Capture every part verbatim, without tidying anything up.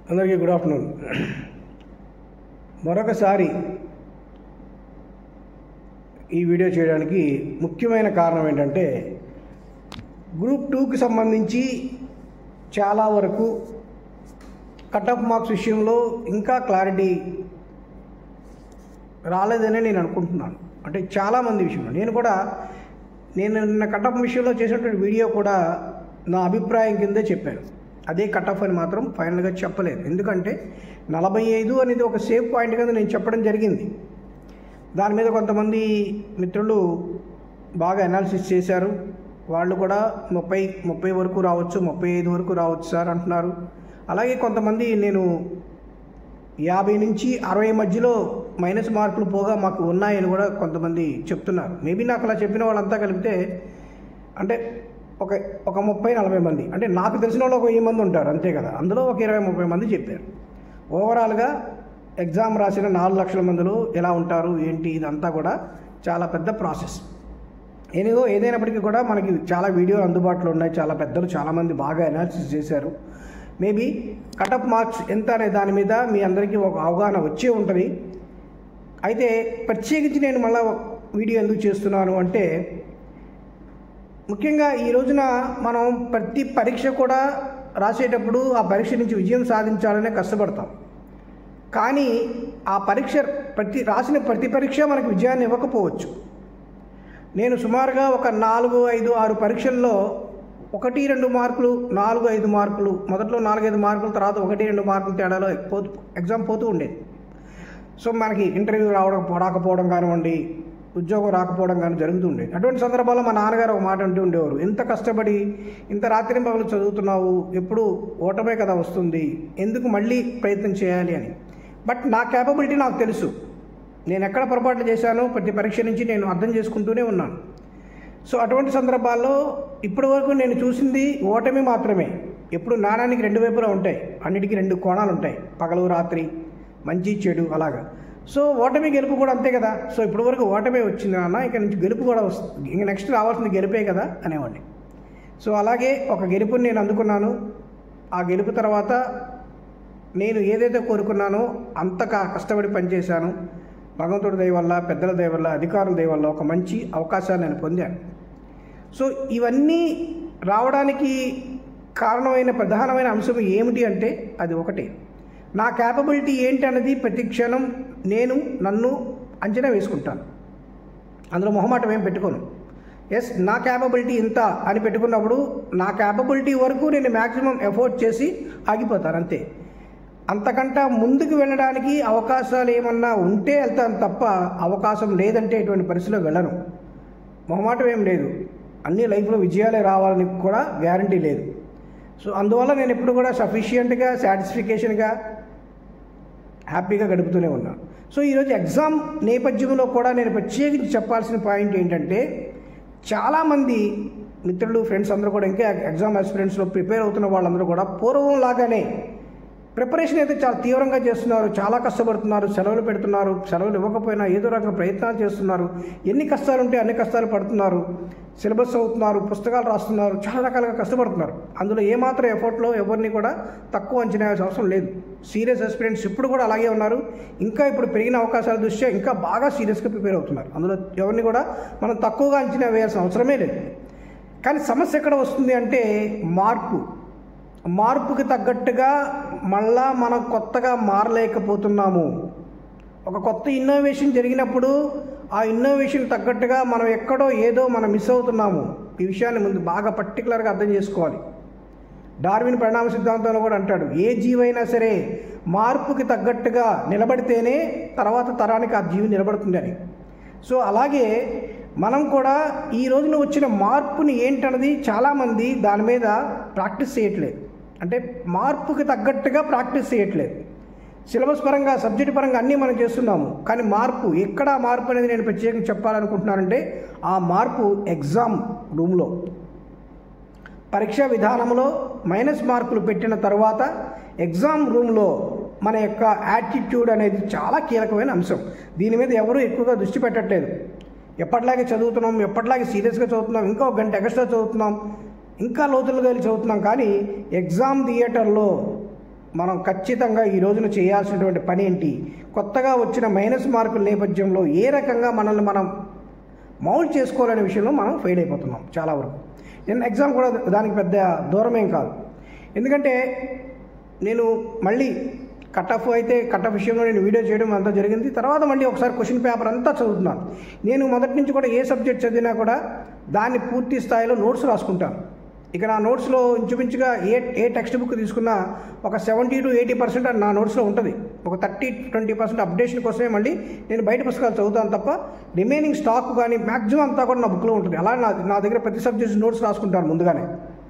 అందరికీ good afternoon. మరొకసారి ఈ వీడియో చేయడానికి ముఖ్యమైన కారణం ఏంటంటే, గ్రూప్ టూకి సంబంధించి చాలా వరకు కట్ ఆఫ్ మార్క్స్ విషయంలో ఇంకా క్లారిటీ రాలేదని నేను అనుకుంటున్నాను. అంటే చాలామంది విషయంలో నేను కూడా నేను నిన్న కట్ ఆఫ్ విషయంలో చేసినటువంటి వీడియో కూడా నా అభిప్రాయం కిందే చెప్పాను. అదే కట్ ఆఫ్ అని మాత్రం ఫైనల్గా చెప్పలేదు. ఎందుకంటే నలభై ఐదు అనేది ఒక సేఫ్ పాయింట్ కింద నేను చెప్పడం జరిగింది. దాని మీద కొంతమంది మిత్రులు బాగా అనాలిసిస్ చేశారు. వాళ్ళు కూడా ముప్పై ముప్పై వరకు రావచ్చు, ముప్పై ఐదు వరకు రావచ్చు సార్ అంటున్నారు. అలాగే కొంతమంది నేను యాభై నుంచి అరవై మధ్యలో మైనస్ మార్కులు పోగా మాకు ఉన్నాయని కూడా కొంతమంది చెప్తున్నారు. మేబీ నాకు అలా చెప్పిన వాళ్ళంతా కలిపితే అంటే ఒక ఒక ముప్పై నలభై మంది, అంటే నాకు తెలిసిన వాళ్ళు ఒక వెయ్యి మంది ఉంటారు అంతే కదా. అందులో ఒక ఇరవై ముప్పై మంది చెప్పారు. ఓవరాల్గా ఎగ్జామ్ రాసిన నాలుగు లక్షల మందిలో ఎలా ఉంటారు ఏంటి ఇదంతా కూడా చాలా పెద్ద ప్రాసెస్. ఏదో ఏదైనప్పటికీ కూడా మనకి చాలా వీడియోలు అందుబాటులో ఉన్నాయి. చాలా పెద్దలు చాలామంది బాగా అనాలిసిస్ చేశారు. మేబీ కట్ ఆఫ్ మార్క్స్ ఎంత అనే దాని మీద మీ అందరికీ ఒక అవగాహన వచ్చే ఉంటుంది. అయితే ప్రత్యేకించి నేను మళ్ళీ వీడియో ఎందుకు చేస్తున్నాను అంటే, ముఖ్యంగా ఈ రోజున మనం ప్రతి పరీక్ష కూడా రాసేటప్పుడు ఆ పరీక్ష నుంచి విజయం సాధించాలనే కష్టపడతాం. కానీ ఆ పరీక్ష ప్రతి రాసిన ప్రతి పరీక్ష మనకు విజయాన్ని ఇవ్వకపోవచ్చు. నేను సుమారుగా ఒక నాలుగు ఐదు ఆరు పరీక్షల్లో ఒకటి రెండు మార్కులు నాలుగు ఐదు మార్కులు మొదట్లో నాలుగైదు మార్కుల తర్వాత ఒకటి రెండు మార్కుల తేడాలో పోతూ ఎగ్జామ్ పోతూ ఉండేది. సో మనకి ఇంటర్వ్యూ రావడం రాకపోవడం కానివ్వండి, ఉద్యోగం రాకపోవడం కానీ జరుగుతుండేది. అటువంటి సందర్భాల్లో మా నాన్నగారు ఒక మాట అంటూ ఉండేవారు, ఇంత కష్టపడి ఇంత రాత్రి పగలు చదువుతున్నావు, ఎప్పుడు ఓటమే కదా వస్తుంది, ఎందుకు మళ్ళీ ప్రయత్నం చేయాలి అని. బట్ నా క్యాపబిలిటీ నాకు తెలుసు. నేను ఎక్కడ పొరపాట్లు చేశానో ప్రతి పరీక్ష నుంచి నేను అర్థం చేసుకుంటూనే ఉన్నాను. సో అటువంటి సందర్భాల్లో ఇప్పటి వరకు నేను చూసింది ఓటమి మాత్రమే. ఎప్పుడు నాణానికి రెండు వైపులా ఉంటాయి, అన్నిటికీ రెండు కోణాలు ఉంటాయి, పగలు రాత్రి, మంచి చెడు అలాగా. సో ఓటమి గెలుపు కూడా అంతే కదా. సో ఇప్పటి వరకు ఓటమే వచ్చింది నాన్న, ఇక నుంచి గెలుపు కూడా వస్తుంది, ఇంక నెక్స్ట్ రావాల్సింది గెలుపే కదా అనేవాడిని. సో అలాగే ఒక గెలుపుని నేను అందుకున్నాను. ఆ గెలుపు తర్వాత నేను ఏదైతే కోరుకున్నానో అంతగా కష్టపడి పనిచేశాను. భగవంతుడి దయ వల్ల, పెద్దల దయ వల్ల, అధికారుల దయ వల్ల ఒక మంచి అవకాశాన్ని నేను పొందాను. సో ఇవన్నీ రావడానికి కారణమైన ప్రధానమైన అంశం ఏమిటి అంటే అది ఒకటే, నా క్యాపబిలిటీ ఏంటి అన్నది ప్రతి క్షణం నేను నన్ను అంచనా వేసుకుంటాను. అందులో మొహమాటం ఏం పెట్టుకోను. ఎస్ నా క్యాపబిలిటీ ఇంత అని పెట్టుకున్నప్పుడు నా క్యాపబిలిటీ వరకు నేను మ్యాక్సిమం ఎఫోర్ట్ చేసి ఆగిపోతాను అంతే. అంతకంటే ముందుకు వెళ్ళడానికి అవకాశాలు ఏమన్నా ఉంటే వెళ్తాను తప్ప అవకాశం లేదంటే ఎటువంటి పరిస్థితిలో వెళ్ళను. మొహమాటం ఏం లేదు. అన్ని లైఫ్లో విజయాలే రావాలని కూడా గ్యారంటీ లేదు. సో అందువల్ల నేను ఎప్పుడు కూడా సఫిషియెంట్గా సాటిస్ఫికేషన్గా హ్యాపీగా గడుపుతూనే ఉన్నాను. సో ఈరోజు ఎగ్జామ్ నేపథ్యంలో కూడా నేను ప్రత్యేకించి చెప్పాల్సిన పాయింట్ ఏంటంటే, చాలామంది మిత్రులు ఫ్రెండ్స్ అందరూ కూడా ఇంకా ఎగ్జామ్ ఆస్పిరెంట్స్లో ప్రిపేర్ అవుతున్న వాళ్ళందరూ కూడా పూర్వం లాగానే ప్రిపరేషన్ అయితే చాలా తీవ్రంగా చేస్తున్నారు, చాలా కష్టపడుతున్నారు, సెలవులు పెడుతున్నారు, సెలవులు ఇవ్వకపోయినా ఏదో రకమైన ప్రయత్నాలు చేస్తున్నారు. ఎన్ని కష్టాలు ఉంటే అన్ని కష్టాలు పడుతున్నారు, సిలబస్ అవుతున్నారు, పుస్తకాలు రాస్తున్నారు, చాలా రకాలుగా కష్టపడుతున్నారు. అందులో ఏమాత్రం ఎఫర్ట్లో ఎవరిని కూడా తక్కువ అంచనా వేయాల్సిన అవసరం లేదు. సీరియస్ ఆస్పిరెంట్స్ ఇప్పుడు కూడా అలాగే ఉన్నారు. ఇంకా ఇప్పుడు పెరిగిన అవకాశాల దృష్ట్యా ఇంకా బాగా సీరియస్గా ప్రిపేర్ అవుతున్నారు. అందులో ఎవరిని కూడా మనం తక్కువగా అంచనా వేయాల్సిన అవసరమే లేదు. కానీ సమస్య ఎక్కడ వస్తుంది అంటే మార్పు. మార్పుకి తగ్గట్టుగా మళ్ళా మనం కొత్తగా మారలేకపోతున్నాము. ఒక కొత్త ఇన్నోవేషన్ జరిగినప్పుడు ఆ ఇన్నోవేషన్ తగ్గట్టుగా మనం ఎక్కడో ఏదో మనం మిస్ అవుతున్నాము. ఈ విషయాన్ని ముందు బాగా పర్టికులర్గా అర్థం చేసుకోవాలి. డార్విన్ పరిణామ సిద్ధాంతంలో కూడా అంటాడు, ఏ జీవైనా సరే మార్పుకి తగ్గట్టుగా నిలబడితేనే తర్వాత తరానికి ఆ జీవి నిలబడుతుంది అని. సో అలాగే మనం కూడా ఈ రోజున వచ్చిన మార్పుని ఏంటన్నది చాలామంది దాని మీద ప్రాక్టీస్ చేయట్లేదు. అంటే మార్పుకి తగ్గట్టుగా ప్రాక్టీస్ చేయట్లేదు. సిలబస్ పరంగా, సబ్జెక్ట్ పరంగా అన్నీ మనం చేస్తున్నాము, కానీ మార్పు ఎక్కడ మార్పు అనేది నేను ప్రత్యేకంగా చెప్పాలనుకుంటున్నానంటే, ఆ మార్పు ఎగ్జామ్ రూమ్లో పరీక్షా విధానంలో మైనస్ మార్కులు పెట్టిన తర్వాత ఎగ్జామ్ రూమ్లో మన యొక్క యాటిట్యూడ్ అనేది చాలా కీలకమైన అంశం. దీని మీద ఎవరూ ఎక్కువగా దృష్టి పెట్టట్లేదు. ఎప్పటిలాగే చదువుతున్నాం, ఎప్పటిలాగే సీరియస్గా చదువుతున్నాం, ఇంకా ఒక గంట ఎక్స్ట్రా చదువుతున్నాం, ఇంకా లోతులుగా వెళ్ళి చదువుతున్నాం. కానీ ఎగ్జామ్ థియేటర్లో మనం ఖచ్చితంగా ఈ రోజున చేయాల్సినటువంటి పని ఏంటి, కొత్తగా వచ్చిన మైనస్ మార్కుల నేపథ్యంలో ఏ రకంగా మనల్ని మనం మౌల్డ్ చేసుకోవాలనే విషయంలో మనం ఫెయిల్ అయిపోతున్నాం చాలా వరకు. నేను ఎగ్జామ్ కూడా దానికి పెద్ద దూరమేం కాదు, ఎందుకంటే నేను మళ్ళీ కట్ ఆఫ్ అయితే కట్ ఆఫ్ విషయంలో నేను వీడియో చేయడం అంతా జరిగింది. తర్వాత మళ్ళీ ఒకసారి క్వశ్చన్ పేపర్ అంతా చదువుతున్నాను. నేను మొదటి నుంచి కూడా ఏ సబ్జెక్ట్ చదివినా కూడా దాన్ని పూర్తి స్థాయిలో నోట్స్ రాసుకుంటాను. ఇక నా నోట్స్లో ఇంచుమించుగా ఏ ఏ టెక్స్ట్ బుక్ తీసుకున్నా ఒక సెవెంటీ టు ఎయిటీ పర్సెంట్ నా నోట్స్లో ఉంటుంది. ఒక థర్టీ ట్వంటీ పర్సెంట్ అప్డేషన్ కోసమే మళ్ళీ నేను బయట పుస్తకాలు చదువుతాను తప్ప రిమైనింగ్ స్టాక్ కానీ మ్యాక్సిమం అంతా కూడా నా బుక్లో ఉంటుంది. అలా నా నా దగ్గర ప్రతి సబ్జెక్ట్ నోట్స్ రాసుకుంటాను ముందుగానే.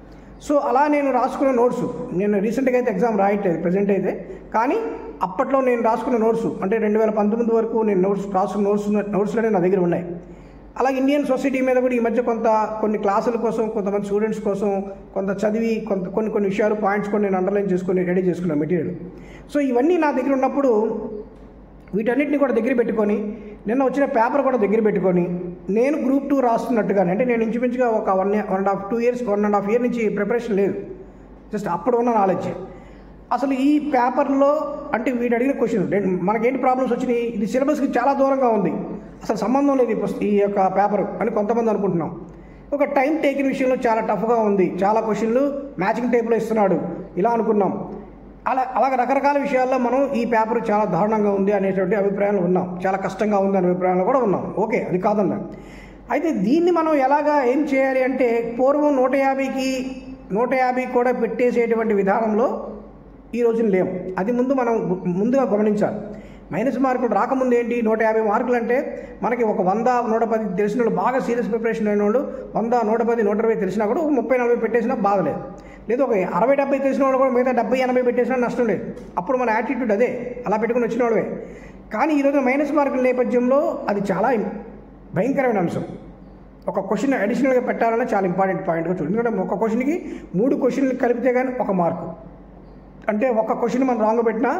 సో అలా నేను రాసుకున్న నోట్స్, నేను రీసెంట్గా అయితే ఎగ్జామ్ రాయట్లేదు ప్రజెంట్ అయితే, కానీ అప్పట్లో నేను రాసుకున్న నోట్స్ అంటే రెండు వేల పంతొమ్మిది వరకు నేను నోట్స్ రాసుకున్న నోట్స్ నోట్స్లోనే నా దగ్గర ఉన్నాయి. అలాగే ఇండియన్ సొసైటీ మీద కూడా ఈ మధ్య కొంత కొన్ని క్లాసుల కోసం, కొంతమంది స్టూడెంట్స్ కోసం కొంత చదివి కొంత కొన్ని కొన్ని విషయాలు పాయింట్స్ కొన్ని నేను అండర్లైన్ చేసుకొని రెడీ చేసుకున్నాను మెటీరియల్. సో ఇవన్నీ నా దగ్గర ఉన్నప్పుడు వీటన్నిటిని కూడా దగ్గర పెట్టుకొని నిన్న వచ్చిన పేపర్ కూడా దగ్గర పెట్టుకొని నేను గ్రూప్ టూ రాస్తున్నట్టుగానే, అంటే నేను ఇంచుమించుగా ఒక one one and half two years one and half year నుంచి ప్రిపరేషన్ లేదు, జస్ట్ అప్పుడు ఉన్న నాలెడ్జ్. అసలు ఈ పేపర్లో అంటే వీడు అడిగిన క్వశ్చన్ మనకేంటి ప్రాబ్లమ్స్ వచ్చినాయి, ఇది సిలబస్కి చాలా దూరంగా ఉంది, అసలు సంబంధం లేదు ఈ యొక్క పేపర్ అని కొంతమంది అనుకుంటున్నాం. ఒక టైం టేకింగ్ విషయంలో చాలా టఫ్గా ఉంది, చాలా క్వశ్చన్లు మ్యాచింగ్ టైప్లో ఇస్తున్నాడు ఇలా అనుకున్నాం. అలా అలాగే రకరకాల విషయాల్లో మనం ఈ పేపర్ చాలా దారుణంగా ఉంది అనేటువంటి అభిప్రాయాలు ఉన్నాం, చాలా కష్టంగా ఉంది అనే అభిప్రాయాలు కూడా ఉన్నాం. ఓకే, అది కాదన్నా. అయితే దీన్ని మనం ఎలాగా ఏం చేయాలి అంటే పూర్వం నూట యాభైకి నూట యాభై కూడా పెట్టేసేటువంటి విధానంలో ఈ రోజున లేము. అది ముందు మనం ముందుగా గమనించాలి. మైనస్ మార్కులు రాకముందు ఏంటి, నూట యాభై మార్కులు అంటే మనకి ఒక వంద నూట పది తెలిసిన వాళ్ళు, బాగా సీరియస్ ప్రిపరేషన్ అయిన వాళ్ళు వంద నూట పది నూట ఇరవై తెలిసినా కూడా ఒక ముప్పై నలభై పెట్టేసినా బాధలేదు. లేదు ఒక అరవై డెబ్బై తెలిసిన వాళ్ళు కూడా మిగతా డెబ్బై ఎనభై పెట్టేసినా నష్టం లేదు. అప్పుడు మన యాటిట్యూడ్ అదే, అలా పెట్టుకుని వచ్చిన వాళ్ళవే. కానీ ఈరోజు మైనస్ మార్కుల నేపథ్యంలో అది చాలా భయంకరమైన అంశం. ఒక క్వశ్చన్ అడిషనల్గా పెట్టాలన్నా చాలా ఇంపార్టెంట్ పాయింట్గా చూడండి. ఎందుకంటే ఒక క్వశ్చన్కి మూడు క్వశ్చన్లు కలిపితే కానీ ఒక మార్కు, అంటే ఒక క్వశ్చన్ మనం రాంగ్ పెట్టినా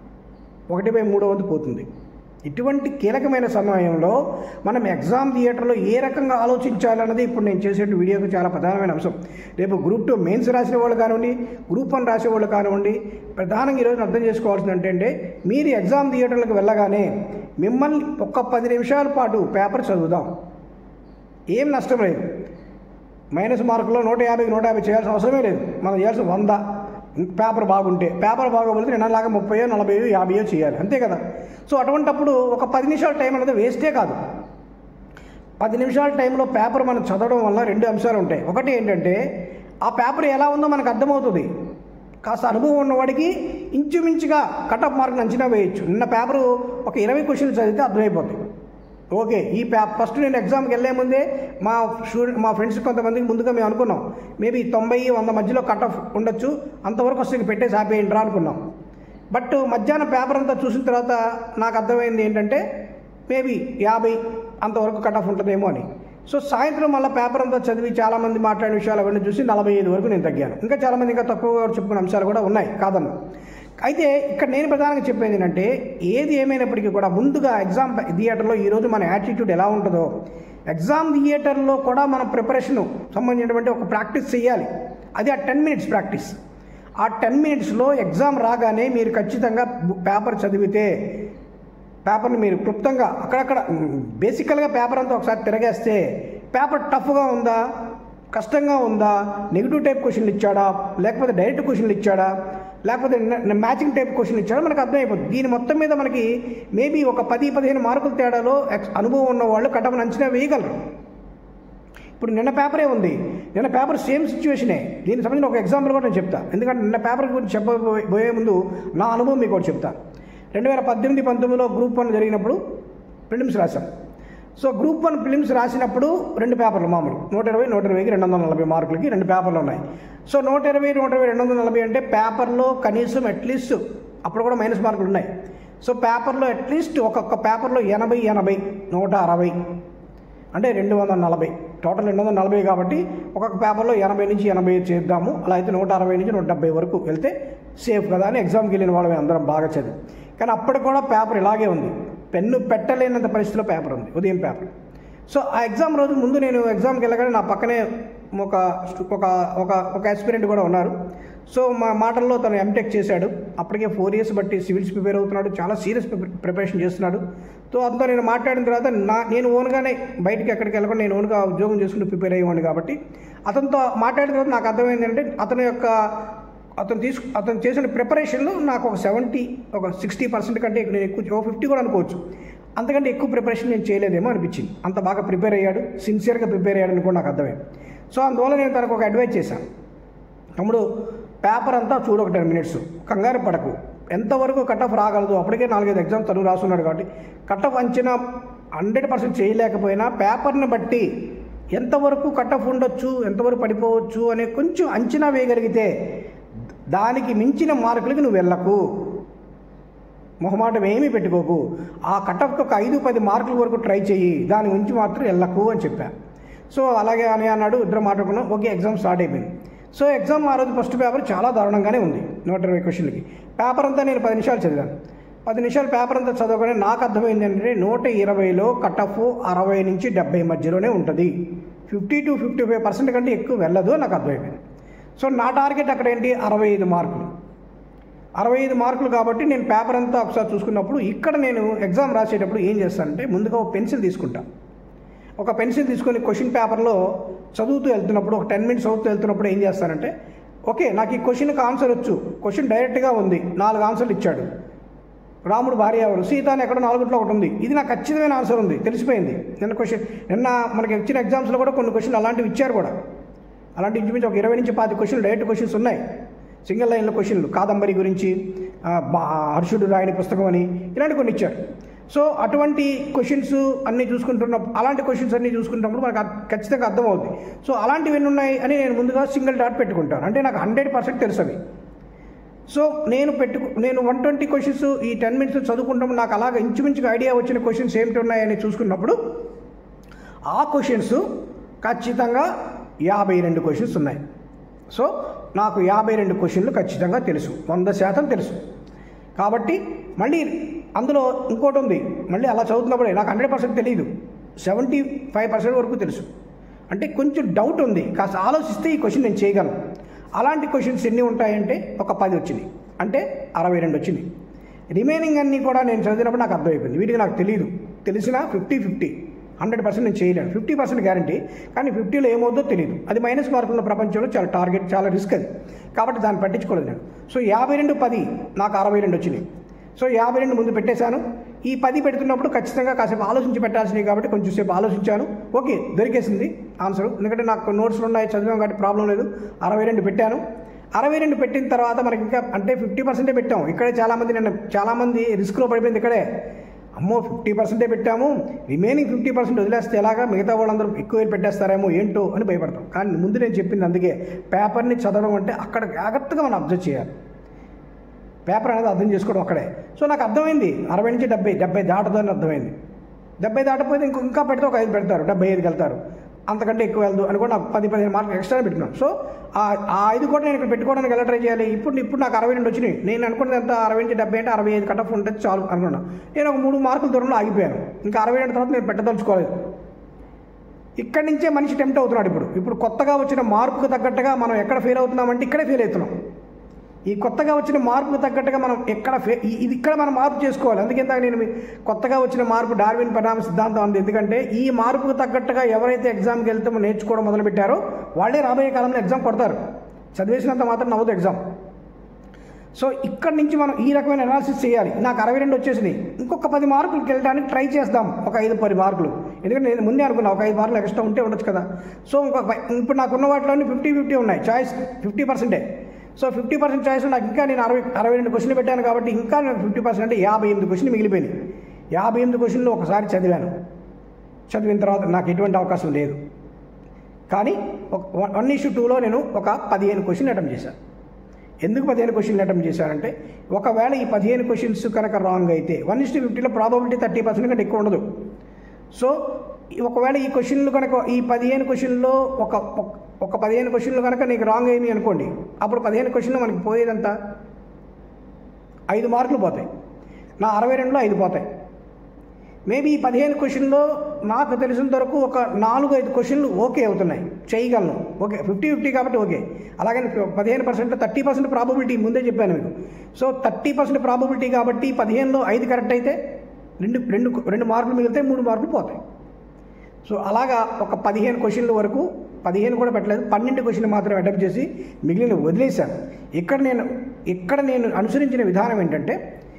ఒకటి బై మూడో వంతు పోతుంది. ఇటువంటి కీలకమైన సమయంలో మనం ఎగ్జామ్ థియేటర్లో ఏ రకంగా ఆలోచించాలన్నది ఇప్పుడు నేను చేసే వీడియోకి చాలా ప్రధానమైన అంశం. రేపు గ్రూప్ టూ మెయిన్స్ రాసిన వాళ్ళు కానివ్వండి, గ్రూప్ వన్ రాసే వాళ్ళు కానివ్వండి, ప్రధానంగా ఈరోజు అర్థం చేసుకోవాల్సింది ఏంటంటే మీరు ఎగ్జామ్ థియేటర్లకు వెళ్ళగానే మిమ్మల్ని ఒక్క పది నిమిషాల పాటు పేపర్ చదువుదాం, ఏం నష్టం లేదు. మైనస్ మార్కులో నూట యాభైకి నూట యాభై చేయాల్సిన అవసరమే లేదు. మనం చేయాల్సిన వంద, పేపర్ బాగుంటే, పేపర్ బాగోపోతే నిన్నలాగా ముప్పయో నలభైయో యాభైయో చేయాలి, అంతే కదా. సో అటువంటప్పుడు ఒక పది నిమిషాల టైం అనేది వేస్టే కాదు. పది నిమిషాల టైంలో పేపర్ మనం చదవడం వల్ల రెండు అంశాలు ఉంటాయి. ఒకటి ఏంటంటే ఆ పేపర్ ఎలా ఉందో మనకు అర్థమవుతుంది. కాస్త అనుభవం ఉన్నవాడికి ఇంచుమించుగా కట్ ఆఫ్ మార్కులు అంచనా వేయచ్చు. నిన్న పేపరు ఒక ఇరవై క్వశ్చన్లు చదివితే అర్థమైపోతుంది. ఓకే, ఈ పే ఫస్ట్ నేను ఎగ్జామ్కి వెళ్ళే ముందే మా స్టూడెంట్ మా ఫ్రెండ్స్ కొంతమందికి ముందుగా మేము అనుకున్నాం మేబీ తొంభై వంద మధ్యలో కట్ ఆఫ్ ఉండొచ్చు, అంతవరకు వస్తే పెట్టేసి ఆపేయండి రా అనుకున్నాం. బట్ మధ్యాహ్నం పేపర్ అంతా చూసిన తర్వాత నాకు అర్థమైంది ఏంటంటే మేబీ యాభై అంతవరకు కట్ ఆఫ్ ఉంటుందేమో అని. సో సాయంత్రం మళ్ళీ పేపర్ అంతా చదివి చాలామంది మాట్లాడిన విషయాలు అవన్నీ చూసి నలభై ఐదు వరకు నేను తగ్గాను. ఇంకా చాలామంది ఇంకా తక్కువగా చెప్పుకునే అంశాలు కూడా ఉన్నాయి, కాదన్నా. అయితే ఇక్కడ నేను ప్రధానంగా చెప్పేది ఏంటంటే ఏది ఏమైనప్పటికీ కూడా ముందుగా ఎగ్జామ్ థియేటర్లో ఈరోజు మన యాటిట్యూడ్ ఎలా ఉంటుందో ఎగ్జామ్ థియేటర్లో కూడా మన ప్రిపరేషన్ సంబంధించినటువంటి ఒక ప్రాక్టీస్ చేయాలి. అది ఆ టెన్ మినిట్స్ ప్రాక్టీస్. ఆ టెన్ మినిట్స్లో ఎగ్జామ్ రాగానే మీరు ఖచ్చితంగా పేపర్ చదివితే, పేపర్ని మీరు క్లుప్తంగా అక్కడక్కడ బేసికల్గా పేపర్ అంతా ఒకసారి తిరగేస్తే పేపర్ టఫ్గా ఉందా, కష్టంగా ఉందా, నెగిటివ్ టైప్ క్వశ్చన్లు ఇచ్చాడా, లేకపోతే డైరెక్ట్ క్వశ్చన్లు ఇచ్చాడా, లేకపోతే మ్యాచింగ్ టైప్ క్వశ్చన్లు ఇచ్చాడో మనకు అర్థమైపోతుంది. దీని మొత్తం మీద మనకి మేబీ ఒక పది పదిహేను మార్కుల తేడాలో అనుభవం ఉన్న వాళ్ళు కటమని అంచనా వేయగలరు. ఇప్పుడు నిన్న పేపరే ఉంది, నిన్న పేపర్ సేమ్ సిచ్యువేషనే. దీనికి సంబంధించిన ఒక ఎగ్జాంపుల్ కూడా నేను చెప్తాను. ఎందుకంటే నిన్న పేపర్ గురించి చెప్పబోయే ముందు నా అనుభవం మీకు ఒకటి చెప్తాను. రెండు వేల పద్దెనిమిది పంతొమ్మిదిలో గ్రూప్ వన్ జరిగినప్పుడు ప్రిలిమ్స్ రాశాం. సో గ్రూప్ వన్ ప్రిలిమ్స్ రాసినప్పుడు రెండు పేపర్లు మామూలు నూట ఇరవై నూట ఇరవైకి రెండు వందల నలభై మార్కులకి రెండు పేపర్లు ఉన్నాయి. సో నూట ఇరవై నూట ఇరవై రెండు వందల నలభై అంటే పేపర్లో కనీసం అట్లీస్ట్ అప్పుడు కూడా మైనస్ మార్కులు ఉన్నాయి. సో పేపర్లో అట్లీస్ట్ ఒక్కొక్క పేపర్లో ఎనభై ఎనభై నూట అరవై అంటే రెండు వందల నలభై టోటల్ రెండు వందల నలభై కాబట్టి ఒక్కొక్క పేపర్లో ఎనభై నుంచి ఎనభై చేద్దాము. అలా అయితే నూట అరవై నుంచి నూట డెబ్బై వరకు వెళ్తే సేఫ్ కదా అని ఎగ్జామ్కి వెళ్ళిన వాళ్ళమే అందరం బాగా చదివి. కానీ అప్పటికి కూడా పేపర్ ఇలాగే ఉంది, పెన్ను పెట్టలేనంత పరిస్థితిలో పేపర్ ఉంది, ఉదయం పేపర్. సో ఆ ఎగ్జామ్ రోజు ముందు నేను ఎగ్జామ్కి వెళ్ళగానే నా పక్కనే ఒక ఒక ఒక ఒక ఆస్పిరెంట్ కూడా ఉన్నారు. సో మా మాటల్లో తను ఎంటెక్ చేశాడు, అప్పటికే ఫోర్ ఇయర్స్ బట్టి సివిల్స్ ప్రిపేర్ అవుతున్నాడు, చాలా సీరియస్ ప్రిపరేషన్ చేస్తున్నాడు. సో అంతా నేను మాట్లాడిన తర్వాత నా నేను ఓన్గానే బయటికి ఎక్కడికి వెళ్ళకుండా నేను ఓన్గా ఉద్యోగం చేసుకుంటూ ప్రిపేర్ అయ్యేవాడిని కాబట్టి అతనితో మాట్లాడిన తర్వాత నాకు అర్థమైంది అంటే అతని యొక్క అతను తీసుకు అతను చేసిన ప్రిపరేషన్లో నాకు ఒక సెవెంటీ ఒక సిక్స్టీ పర్సెంట్ కంటే నేను ఎక్కువ ఒక ఫిఫ్టీ కూడా అనుకోవచ్చు, అంతకంటే ఎక్కువ ప్రిపరేషన్ నేను చేయలేదేమో అనిపించింది. అంత బాగా ప్రిపేర్ అయ్యాడు, సిన్సియర్గా ప్రిపేర్ అయ్యాడని కూడా నాకు అర్థమైంది. సో అందువల్ల నేను తనకు ఒక అడ్వైజ్ చేశాను, తమ్ముడు పేపర్ అంతా చూడు ఒక టెన్ మినిట్స్, కంగారు పడకు, ఎంతవరకు కట్ ఆఫ్ రాగలదు, అప్పటికే నాలుగైదు ఎగ్జామ్స్ తను రాస్తున్నాడు కాబట్టి కట్ ఆఫ్ అంచనా హండ్రెడ్ పర్సెంట్ చేయలేకపోయినా పేపర్ని బట్టి ఎంతవరకు కట్ ఆఫ్ ఉండొచ్చు, ఎంతవరకు పడిపోవచ్చు అనే కొంచెం అంచనా వేయగలిగితే దానికి మించిన మార్కులకి నువ్వు వెళ్ళకు, మొహమాటం ఏమీ పెట్టుకోకు, ఆ కట్ ఆఫ్కి ఒక ఐదు పది మార్కుల వరకు ట్రై చెయ్యి, దాని మించి మాత్రం వెళ్ళకు అని చెప్పాను. సో అలాగే అని అన్నాడు, ఇద్దరు మాట్లాడుకున్నాం. ఓకే, ఎగ్జామ్ స్టార్ట్ అయిపోయింది. సో ఎగ్జామ్ ఆ రోజు ఫస్ట్ పేపర్ చాలా దారుణంగానే ఉంది, నూట ఇరవై క్వశ్చన్లకి. పేపర్ అంతా నేను పది నిమిషాలు చదివాను. పది నిమిషాలు పేపర్ అంతా చదవగానే నాకు అర్థమైంది ఏంటంటే నూట ఇరవైలో కట్ ఆఫ్ అరవై నుంచి డెబ్బై మధ్యలోనే ఉంటుంది, fifty to fifty five percent కంటే ఎక్కువ వెళ్ళదు నాకు అర్థమైపోయింది. సో నా టార్గెట్ అక్కడ ఏంటి, అరవై ఐదు మార్కులు అరవై ఐదు మార్కులు కాబట్టి నేను పేపర్ అంతా ఒకసారి చూసుకున్నప్పుడు ఇక్కడ నేను ఎగ్జామ్ రాసేటప్పుడు ఏం చేస్తానంటే ముందుగా ఒక పెన్సిల్ తీసుకుంటా. ఒక పెన్సిల్ తీసుకొని క్వశ్చన్ పేపర్లో చదువుతూ వెళ్తున్నప్పుడు ఒక టెన్ మినిట్స్ చదువుతూ వెళ్తున్నప్పుడు ఏం చేస్తానంటే ఓకే నాకు ఈ క్వశ్చన్కి ఆన్సర్ వచ్చు, క్వశ్చన్ డైరెక్ట్గా ఉంది, నాలుగు ఆన్సర్లు ఇచ్చాడు, రాముడు భార్య ఎవరు, సీత అని ఎక్కడో నాలుగుట్లో ఒకటి ఉంది, ఇది నాకు ఖచ్చితమైన ఆన్సర్ ఉంది, తెలిసిపోయింది. నిన్న క్వశ్చన్ నిన్న మనకి వచ్చిన ఎగ్జామ్స్లో కూడా కొన్ని క్వశ్చన్లు అలాంటివి ఇచ్చారు కూడా, అలాంటి ఇంచుమించు ఒక ఇరవై నుంచి పాతి క్వశ్చన్లు డైరెక్ట్ క్వశ్చన్స్ ఉన్నాయి, సింగిల్ లైన్లో క్వశ్చన్లు, కాదంబరి గురించి, హర్షుడు రాయని పుస్తకం అని ఇలాంటి కొన్ని ఇచ్చారు. సో అటువంటి క్వశ్చన్స్ అన్నీ చూసుకుంటున్నప్పుడు అలాంటి క్వశ్చన్స్ అన్నీ చూసుకుంటున్నప్పుడు మనకు ఖచ్చితంగా అర్థమవుతుంది. సో అలాంటివి ఎన్ని ఉన్నాయి అని నేను ముందుగా సింగిల్ డాట్ పెట్టుకుంటాను, అంటే నాకు హండ్రెడ్ పర్సెంట్ తెలుసు అవి. సో నేను పెట్టు నేను వన్ ట్వంటీ క్వశ్చన్స్ ఈ టెన్ మినిట్స్ చదువుకుంటాము, నాకు అలాగ ఇంచుమించుగా ఐడియా వచ్చిన క్వశ్చన్స్ ఏమిటి ఉన్నాయని చూసుకున్నప్పుడు ఆ క్వశ్చన్స్ ఖచ్చితంగా యాభై రెండు క్వశ్చన్స్ ఉన్నాయి. సో నాకు యాభై రెండు క్వశ్చన్లు ఖచ్చితంగా తెలుసు, వంద శాతం తెలుసు. కాబట్టి మళ్ళీ అందులో ఇంకోటి ఉంది, మళ్ళీ అలా చదువుతున్నప్పుడే నాకు హండ్రెడ్ పర్సెంట్ తెలియదు, సెవెంటీ ఫైవ్ పర్సెంట్ వరకు తెలుసు, అంటే కొంచెం డౌట్ ఉంది, కాస్త ఆలోచిస్తే ఈ క్వశ్చన్ నేను చేయగలను. అలాంటి క్వశ్చన్స్ ఎన్ని ఉంటాయంటే ఒక పది వచ్చింది, అంటే అరవై రెండు వచ్చింది. రిమైనింగ్ అన్నీ కూడా నేను చదివినప్పుడు నాకు అర్థమైపోయింది, వీటికి నాకు తెలియదు, తెలిసినా ఫిఫ్టీ ఫిఫ్టీ హండ్రెడ్ పర్సెంట్ నేను చేయలేను, ఫిఫ్టీ పర్సెంట్ గ్యారంటీ, కానీ ఫిఫ్టీలో ఏమవుతుందో తెలియదు. అది మైనస్ మార్కుల ప్రపంచంలో చాలా టార్గెట్, చాలా రిస్క్ అది, కాబట్టి దాన్ని పట్టించుకోలేదు నేను. సో యాభై రెండు పది నాకు అరవై రెండు వచ్చినాయి. సో యాభై రెండు ముందు పెట్టేశాను. ఈ పది పెడుతున్నప్పుడు ఖచ్చితంగా కాసేపు ఆలోచించి పెట్టాల్సినవి కాబట్టి కొంచెం సేపు ఆలోచించాను. ఓకే, దొరికేసింది ఆన్సర్, ఎందుకంటే నాకు నోట్స్లు ఉన్నాయి, చదివాం కాబట్టి ప్రాబ్లం లేదు. అరవై రెండు పెట్టాను. అరవై రెండు పెట్టిన తర్వాత మనకి ఇంకా అంటే ఫిఫ్టీ పర్సెంటే పెట్టాము. ఇక్కడే చాలామంది నేను చాలామంది రిస్క్లో పడిపోయింది. ఇక్కడే అమ్మో ఫిఫ్టీ పర్సెంటే పెట్టాము, రిమైనింగ్ ఫిఫ్టీ పర్సెంట్ వదిలేస్తే ఎలాగా, మిగతా వాళ్ళందరూ ఎక్కువ పెట్టేస్తారేమో ఏంటో అని భయపడతాం. కానీ ముందు నేను చెప్పింది అందుకే, పేపర్ని చదవడం అంటే అక్కడ జాగ్రత్తగా మనం అబ్జర్వ్ చేయాలి, పేపర్ అనేది అర్థం చేసుకోవడం అక్కడే. సో నాకు అర్థమైంది అరవై నుంచి డెబ్బై డెబ్బై దాటదని అర్థమైంది. డెబ్బై దాటపోతే ఇంకో ఇంకా పెడితే ఒక ఐదు పెడతారు, డెబ్బై ఐదుకి వెళ్తారు, అంతకంటే ఎక్కువ వెళ్దు అని కూడా నాకు పది పదిహేను మార్కులు ఎక్స్ట్రా పెట్టుకున్నాను. సో ఆ ఐదు కూడా నేను ఇక్కడ పెట్టుకోవడానికి ఎలా ట్రై చేయాలి, ఇప్పుడు ఇప్పుడు నాకు అరవై రెండు వచ్చినాయి, నేను అనుకున్నది ఎంత అరవై నుంచి డెబ్బై అంటే అరవై ఐదు కట్ ఆఫ్ ఉంటే చాలు అనుకున్నాను. నేను ఒక మూడు మార్కుల దూరంలో ఆగిపోయాను, ఇంకా అరవై రెండు తర్వాత నేను పెట్టదలుచుకోలేదు. ఇక్కడి నుంచే మనిషి టెంప్ట్ అవుతున్నాడు. ఇప్పుడు ఇప్పుడు కొత్తగా వచ్చిన మార్పుకు తగ్గట్టుగా మనం ఎక్కడ ఫెయిల్ అవుతున్నామంటే ఇక్కడే ఫెయిల్ అవుతున్నాం. ఈ కొత్తగా వచ్చిన మార్పుకు తగ్గట్టుగా మనం ఎక్కడ ఫే ఇది ఇక్కడ మనం మార్పు చేసుకోవాలి. అందుకే నేను కొత్తగా వచ్చిన మార్పు డార్విన్ పరిణామ సిద్ధాంతం అంది. ఎందుకంటే ఈ మార్పుకు తగ్గట్టుగా ఎవరైతే ఎగ్జామ్కి వెళ్తామో నేర్చుకోవడం మొదలుపెట్టారో వాళ్ళే రాబోయే కాలంలో ఎగ్జామ్ కొడతారు, చదివేసినంత మాత్రం నవ్వదు ఎగ్జామ్. సో ఇక్కడి నుంచి మనం ఈ రకమైన అనాలిసిస్ చేయాలి. నాకు అరవై రెండు వచ్చేసినాయి, ఇంకొక పది మార్కులకి వెళ్ళడానికి ట్రై చేద్దాం, ఒక ఐదు పది మార్కులు, ఎందుకంటే నేను ముందే అనుకున్నా ఒక ఐదు మార్కులు ఎక్స్ట్రా ఉంటే ఉండొచ్చు కదా. సో ఇంకొక ఇప్పుడు నాకున్న వాటిలోని ఫిఫ్టీ ఫిఫ్టీ ఉన్నాయి, చాయిస్ ఫిఫ్టీ పర్సెంటే. సో ఫిఫ్టీ పర్సెంట్ చాయిస్ నాకు ఇంకా నేను అరవై అరవై రెండు క్వశ్చన్లు పెట్టాను కాబట్టి ఇంకా నేను ఫిఫ్టీ పర్సెంట్ అంటే యాభై ఎనిమిది క్వశ్చన్లు మిగిలిపోయినాయి. యాభై ఎనిమిది క్వశ్చన్లు ఒకసారి చదివాను, చదివిన తర్వాత నాకు ఎటువంటి అవకాశం లేదు. కానీ ఒక వన్ ఇష్యూ టూలో నేను ఒక పదిహేను క్వశ్చన్లు అటెంప్ట్ చేశాను. ఎందుకు పదిహేను క్వశ్చన్లు అటెంప్ట్ చేశానంటే ఒకవేళ ఈ పదిహేను క్వశ్చన్స్ కనుక రాంగ్ అయితే వన్ ఇష్యూ ఫిఫ్టీలో ప్రాబబిలిటీ థర్టీ పర్సెంట్ కంటే ఎక్కువ ఉండదు. సో ఒకవేళ ఈ క్వశ్చన్లు కనుక ఈ పదిహేను క్వశ్చన్లో ఒక ఒక పదిహేను క్వశ్చన్లు కనుక నీకు రాంగ్ అయింది అనుకోండి, అప్పుడు పదిహేను క్వశ్చన్లు మనకి పోయేదంతా ఐదు మార్కులు పోతాయి, నా అరవై రెండులో ఐదు పోతాయి. మేబీ ఈ పదిహేను క్వశ్చన్లో నాకు తెలిసినంత వరకు ఒక నాలుగు ఐదు క్వశ్చన్లు ఓకే అవుతున్నాయి, చేయగలను, ఓకే ఫిఫ్టీ ఫిఫ్టీ కాబట్టి ఓకే. అలాగే పదిహేను పర్సెంట్ థర్టీ పర్సెంట్ ప్రాబబిలిటీ ముందే చెప్పాను మీకు. సో థర్టీ పర్సెంట్ ప్రాబబిలిటీ కాబట్టి పదిహేనులో ఐదు కరెక్ట్ అయితే రెండు రెండు రెండు మార్కులు మిగిలితే మూడు మార్కులు పోతాయి. సో అలాగా ఒక పదిహేను క్వశ్చన్ల వరకు, పదిహేను కూడా పెట్టలేదు, పన్నెండు క్వశ్చన్లు మాత్రం అటెంప్ట్ చేసి మిగిలిన వదిలేశాను. ఇక్కడ నేను ఇక్కడ నేను అనుసరించిన విధానం ఏంటంటే,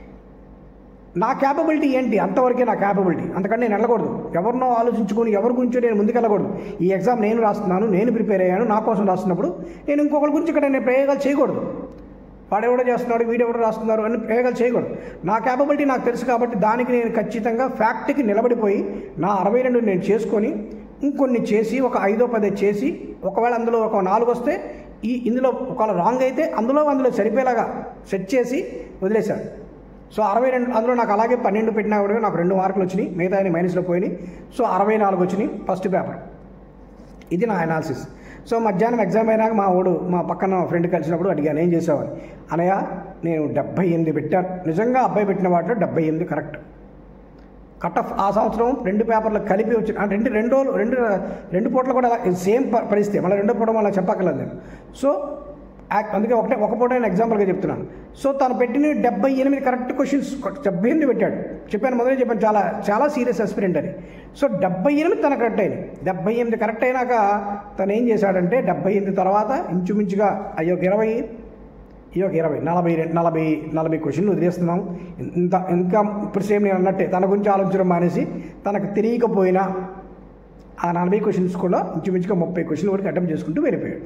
నా క్యాపబిలిటీ ఏంటి అంతవరకే నా క్యాపబిలిటీ, అంతకంటే నేను వెళ్ళకూడదు. ఎవరినో ఆలోచించుకొని ఎవరి గురించో నేను ముందుకు వెళ్ళకూడదు. ఈ ఎగ్జామ్ నేను రాస్తున్నాను, నేను ప్రిపేర్ అయ్యాను, నా కోసం రాస్తున్నప్పుడు నేను ఇంకొకరి గురించి ఇక్కడ నేను ప్రయోగాలు చేయకూడదు. వాడెవడో చేస్తున్నాడు, వీడెవడో రాస్తున్నారు అని ప్రయోగాలు చేయకూడదు. నా క్యాపబిలిటీ నాకు తెలుసు కాబట్టి దానికి నేను ఖచ్చితంగా ఫ్యాక్ట్కి నిలబడిపోయి నా అరవై రెండు నేను చేసుకొని ఇంకొన్ని చేసి ఒక ఐదో పదే చేసి, ఒకవేళ అందులో ఒక నాలుగు వస్తే ఈ ఇందులో ఒకవేళ రాంగ్ అయితే అందులో అందులో సరిపోయేలాగా సెట్ చేసి వదిలేశాను. సో అరవై రెండు అందులో నాకు అలాగే పన్నెండు పెట్టినా కూడా నాకు రెండు మార్కులు వచ్చినాయి, మిగతా అని మైనస్లో పోయినాయి. సో అరవై నాలుగు వచ్చినాయి ఫస్ట్ పేపర్. ఇది నా అనాలిసిస్. సో మధ్యాహ్నం ఎగ్జామ్ అయినాక మా వాడు మా పక్కన ఫ్రెండ్ కలిసినప్పుడు అడిగాను, ఏం చేసావని. అనయ్య నేను డెబ్బై ఎనిమిది పెట్టాను, నిజంగా అబ్బాయి పెట్టిన వాటిలో డెబ్బై ఎనిమిది కరెక్ట్. కట్ ఆఫ్ ఆ సంవత్సరం రెండు పేపర్లు కలిపి వచ్చి రెండు రెండు రోజులు రెండు రెండు పూటలు కూడా సేమ్ పరిస్థితి, మళ్ళీ రెండో పూట మళ్ళీ చెప్పక్కర్లేదు నేను. సో అందుకే ఒకటే ఒక పూట నేను ఎగ్జాంపుల్గా చెప్తున్నాను. సో తను పెట్టిన డెబ్బై ఎనిమిది కరెక్ట్ క్వశ్చన్స్ డెబ్బై ఎనిమిది పెట్టాడు. చెప్పాను మొదలే చెప్పాను, చాలా చాలా సీరియస్ ఎస్పిరెంట్ అని. సో డెబ్బై ఎనిమిది తన కరెక్ట్ అయింది. డెబ్బై ఎనిమిది కరెక్ట్ అయినాక తను ఏం చేశాడంటే, డెబ్బై ఎనిమిది తర్వాత ఇంచుమించుగా అయ్యో ఇరవై ఈ ఒక ఇరవై నలభై రెండు నలభై నలభై క్వశ్చన్లు వదిలేస్తున్నాం. ఇంత ఇంకా ఇప్పుడు సేమ్ నేను అన్నట్టే తన గురించి ఆలోచించడం మానేసి తనకు తెలియకపోయినా ఆ నలభై క్వశ్చన్స్ కూడా ఇంచుమించుగా ముప్పై క్వశ్చన్లు వరకు అటెంప్ట్ చేసుకుంటూ వెళ్ళిపోయాడు.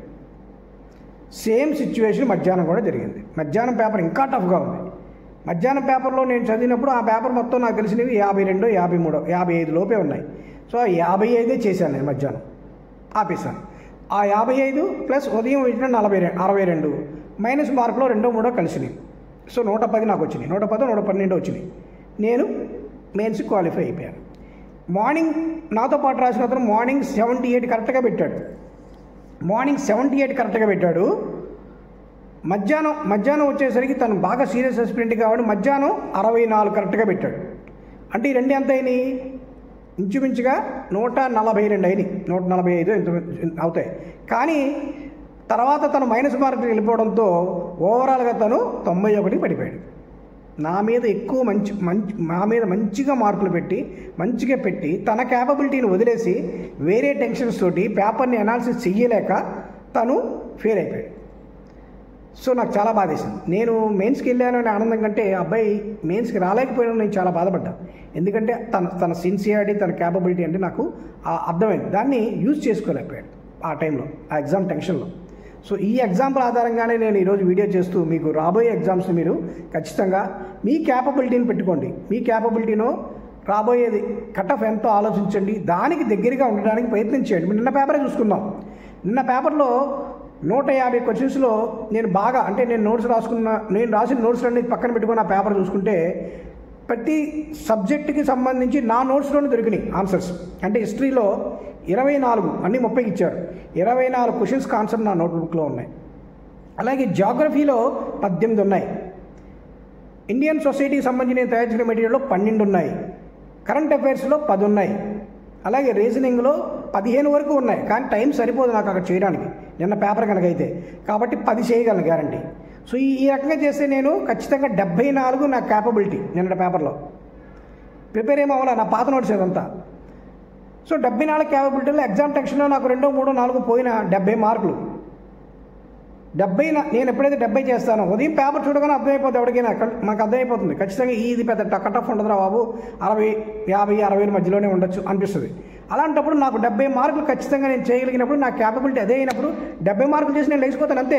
సేమ్ సిచ్యువేషన్ మధ్యాహ్నం కూడా జరిగింది. మధ్యాహ్నం పేపర్ ఇంకా టఫ్గా ఉంది. మధ్యాహ్నం పేపర్లో నేను చదివినప్పుడు ఆ పేపర్ మొత్తం నాకు తెలిసినవి యాభై రెండు యాభై మూడు యాభై ఐదు లోపే ఉన్నాయి. సో యాభై ఐదే చేశాను నేను, మధ్యాహ్నం ఆపేశాను. ఆ యాభై ఐదు ప్లస్ ఉదయం వచ్చిన నలభై రెండు అరవై రెండు మైనస్ మార్కులో రెండో మూడో కలిసినాయి. సో నూట పది నాకు వచ్చినాయి, నూట పది నూట పన్నెండు వచ్చినాయి. నేను మెయిన్స్ క్వాలిఫై అయిపోయాను. మార్నింగ్ నాతో పాటు రాసిన అతను మార్నింగ్ సెవెంటీ ఎయిట్ కరెక్ట్గా పెట్టాడు. మార్నింగ్ సెవెంటీ ఎయిట్ కరెక్ట్గా పెట్టాడు. మధ్యాహ్నం మధ్యాహ్నం వచ్చేసరికి తను బాగా సీరియస్ ఎస్పిరెంట్ కాబట్టి మధ్యాహ్నం అరవై నాలుగు కరెక్ట్గా పెట్టాడు. అంటే ఈ రెండు ఎంత అయినాయి, ఇంచుమించుగా నూట నలభై రెండు అయినాయి, నూట నలభై ఐదు ఎంత అవుతాయి. కానీ తర్వాత తను మైనస్ మార్కులు వెళ్ళిపోవడంతో ఓవరాల్గా తను తొంభై ఒకటి పడిపోయాడు. నా మీద ఎక్కువ మంచి మంచి నా మీద మంచిగా మార్కులు పెట్టి మంచిగా పెట్టి తన క్యాపబిలిటీని వదిలేసి వేరే టెన్షన్స్ తోటి పేపర్ని అనాలిసిస్ చెయ్యలేక తను ఫెయిల్ అయిపోయాడు. సో నాకు చాలా బాధేసింది. నేను మెయిన్స్కి వెళ్ళాను అనే ఆనందం కంటే అబ్బాయి మెయిన్స్కి రాలేకపోయినా నేను చాలా బాధపడ్డాను. ఎందుకంటే తన తన సిన్సియారిటీ తన క్యాపబిలిటీ అంటే నాకు అర్థమైంది. దాన్ని యూజ్ చేసుకోలేకపోయాడు ఆ టైంలో, ఆ ఎగ్జామ్ టెన్షన్లో. సో ఈ ఎగ్జాంపుల్ ఆధారంగానే నేను ఈరోజు వీడియో చేస్తూ మీకు రాబోయే ఎగ్జామ్స్ మీరు ఖచ్చితంగా మీ క్యాపబిలిటీని పెట్టుకోండి. మీ క్యాపబిలిటీనో రాబోయేది కట్ ఆఫ్ ఎంతో ఆలోచించండి, దానికి దగ్గరగా ఉండడానికి ప్రయత్నించండి. నిన్న పేపరే చూసుకుందాం. నిన్న పేపర్లో నూట యాభై క్వశ్చన్స్లో నేను బాగా అంటే నేను నోట్స్ రాసుకున్న నేను రాసిన నోట్స్ అన్ని పక్కన పెట్టుకుని ఆ పేపర్ చూసుకుంటే ప్రతి సబ్జెక్టుకి సంబంధించి నా నోట్స్లోనే దొరికినాయి ఆన్సర్స్. అంటే హిస్టరీలో ఇరవై నాలుగు అన్నీ ముప్పైకి ఇచ్చారు, ఇరవై నాలుగు క్వశ్చన్స్కి ఆన్సర్ నా నోట్బుక్లో ఉన్నాయి. అలాగే జాగ్రఫీలో పద్దెనిమిది ఉన్నాయి, ఇండియన్ సొసైటీకి సంబంధించి నేను తయారు చేసిన మెటీరియల్లో పన్నెండు ఉన్నాయి, కరెంట్ అఫైర్స్లో పది ఉన్నాయి, అలాగే రీజనింగ్లో పదిహేను వరకు ఉన్నాయి. కానీ టైం సరిపోదు నాకు అక్కడ చేయడానికి నిన్న పేపర్ కనుక అయితే, కాబట్టి పది చేయగలను గ్యారంటీ. సో ఈ ఈ రకంగా చేస్తే నేను ఖచ్చితంగా డెబ్బై నాలుగు నా క్యాపబిలిటీ నిన్న పేపర్లో ప్రిపేర్ ఏమవ్వాలా, నా పాత నోట్స్ ఇదంతా. సో డెబ్బై నాలుగు క్యాపబిలిటీలో ఎగ్జామ్ టెన్షన్లో నాకు రెండో మూడో నాలుగు పోయిన డెబ్బై మార్కులు. డెబ్బై నేను ఎప్పుడైతే డెబ్బై చేస్తానో ఉదయం పేపర్ చూడగానే అర్థమైపోతుంది, ఎవరికైనా మాకు అర్థమైపోతుంది ఖచ్చితంగా ఇది పెద్ద కట్ ఆఫ్ ఉండదురా బాబు, అరవై యాభై అరవై మధ్యలోనే ఉండొచ్చు అనిపిస్తుంది. అలాంటప్పుడు నాకు డెబ్బై మార్కులు ఖచ్చితంగా నేను చేయగలిగినప్పుడు నా క్యాపబిలిటీ అదే అయినప్పుడు డెబ్బై మార్కులు చేసి నేను లేచిపోతాను అంతే.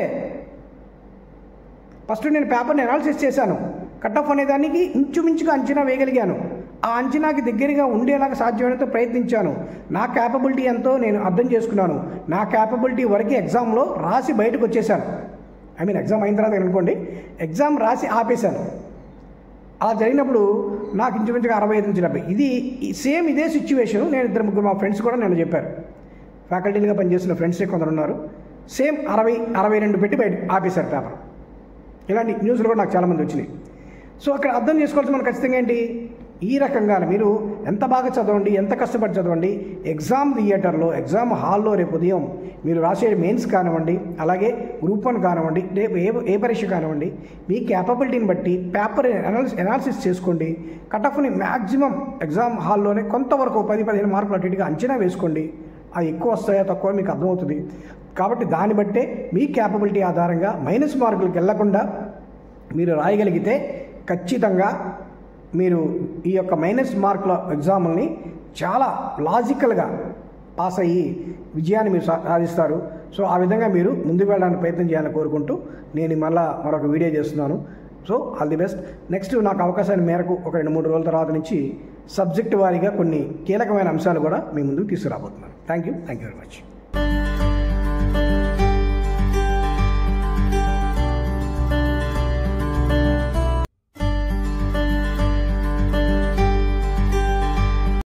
ఫస్ట్ నేను పేపర్ని అనాలిసిస్ చేశాను, కట్ ఆఫ్ అనేదానికి ఇంచుమించుగా అంచనా వేయగలిగాను, ఆ అంచనాకి దగ్గరగా ఉండేలాగా సాధ్యమైనంత ప్రయత్నించాను. నా క్యాపబిలిటీ ఎంతో నేను అర్థం చేసుకున్నాను. నా క్యాపబిలిటీ వరకు ఎగ్జామ్లో రాసి బయటకు వచ్చేసాను. ఐ మీన్ ఎగ్జామ్ అయిన తర్వాత అనుకోండి, ఎగ్జామ్ రాసి ఆపేశాను. అలా జరిగినప్పుడు నాకు ఇంచుమించుగా అరవై ఐదు నుంచి డెబ్బై ఇది సేమ్ ఇదే సిచ్యువేషన్. నేను ఇద్దరు ముగ్గురు మా ఫ్రెండ్స్ కూడా నేను చెప్పారు, ఫ్యాకల్టీలుగా పనిచేస్తున్న ఫ్రెండ్సే కొందరు ఉన్నారు, సేమ్ అరవై అరవై రెండు పెట్టి బయట ఆపేశారు పేపర్. ఇలాంటి న్యూస్లు కూడా నాకు చాలామంది వచ్చినాయి. సో అక్కడ అర్థం చేసుకోవాల్సి మనం ఖచ్చితంగా ఏంటి, ఈ రకంగా మీరు ఎంత బాగా చదవండి, ఎంత కష్టపడి చదవండి, ఎగ్జామ్ థియేటర్లో ఎగ్జామ్ హాల్లో రేపు ఉదయం మీరు రాసే మెయిన్స్ కానివ్వండి, అలాగే గ్రూప్ వన్ కానివ్వండి, రేపు ఏ ఏ పరీక్ష కానివ్వండి, మీ క్యాపబిలిటీని బట్టి పేపర్ అనాలిసిస్ అనాలిసిస్ చేసుకోండి. కట్ ఆఫ్ని మ్యాక్సిమం ఎగ్జామ్ హాల్లోనే కొంతవరకు పది పదిహేను మార్కులు అటు ఇటుగా అంచనా వేసుకోండి. అవి ఎక్కువ వస్తాయో తక్కువ మీకు అర్థమవుతుంది. కాబట్టి దాన్ని బట్టే మీ క్యాపబిలిటీ ఆధారంగా మైనస్ మార్కులకు వెళ్లకుండా మీరు రాయగలిగితే ఖచ్చితంగా మీరు ఈ యొక్క మైనస్ మార్కుల ఎగ్జామ్ని చాలా లాజికల్గా పాస్ అయ్యి విజయాన్ని మీరు సాధిస్తారు. సో ఆ విధంగా మీరు ముందుకు వెళ్ళడానికి ప్రయత్నం చేయాలని కోరుకుంటూ నేను మళ్ళీ మరొక వీడియో చేస్తున్నాను. So all the best. Next నాకు అవకాశాన్ని మేరకు ఒక రెండు మూడు రోజుల తర్వాత నుంచి సబ్జెక్ట్ వారీగా కొన్ని కీలకమైన అంశాలు కూడా మీ ముందుకు తీసుకురాబోతున్నాను. Thank you thank you very much.